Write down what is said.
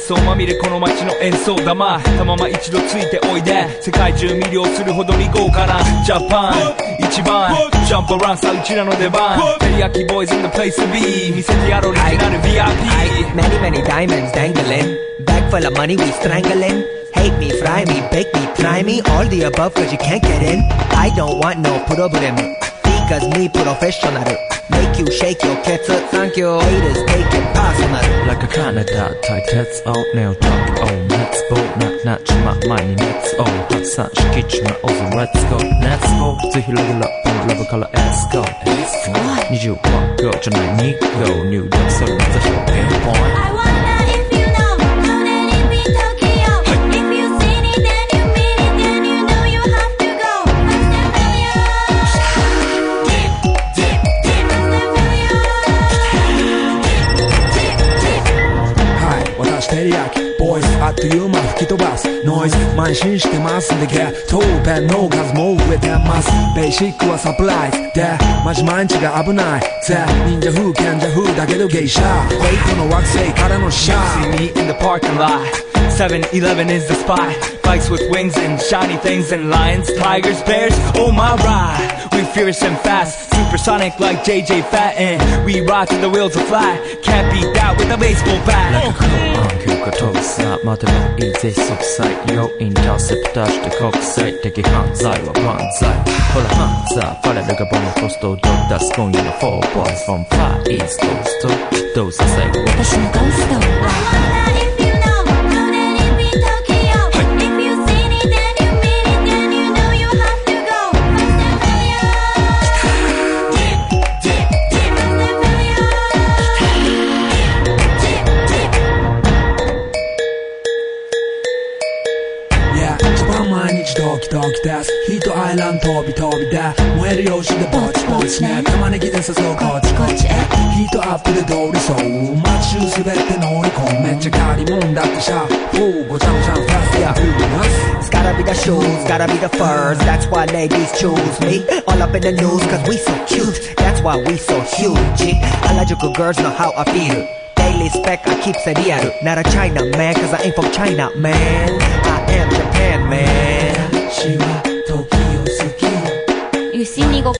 争まみれこの街の演奏玉たまま一度ついておいで世界中魅了するほどに豪華なジャパン一番ジャンプアラウンさうちらの出番テリヤキボーイズ in the place to be 見せてやろうオリジナル VIP Many many diamonds dangling Bag full of money we strangling Hate me, fry me, bake me, try me All the above cause you can't get in I don't want no problem Because me professional Make you shake your cats Thank you Haters take it personal Like a Canada type that's all Nail talk oh let's goなっちま前に Let's all 発散しきっちまおうぞ Let's go Let's go ぜひレギュラーラブから Let's go 21 go じゃない2 go 入力するなぜ表現 point テリヤキボイスあっという間吹き飛ばすノイズ慢心してますんでゲットペンの数も増えてますベーシックはサプライズでマジ毎日が危ないぜ忍者風賢者風だけどゲイシャウェイトの惑星からのシャー See me in the parking lot 7-Eleven is the spot Bikes with wings and shiny things and lions, tigers, bears, oh my ride We fierce and fast, supersonic like JJ Fatten We ride till the wheels are flat Can't beat that with a baseball bat Like a cool on 急化飛ぶさ待てばいいぜ即歳要インターセプターして国際的犯罪は万歳ほらハンザーファレルがボムポストを出す今夜の4 boys from Far East Coast どうせ最後私のゴースト毎日ドキドキですヒートアイランド飛び飛びで燃える用紙でぼちぼちね玉ねぎで誘うこっちこっちへヒートアップで通りそう街中すべて乗り込むめっちゃ借りもんだってシャーごちゃごちゃファストやフーナス It's gotta be the shoes, gotta be the furs That's why ladies choose me All up in the news cause we so cute That's why we so huge Harajuku girls know how I feel Daily spec I keep it real Not a China man cause I ain't from China man I am Japan man 私は時を好き You see me go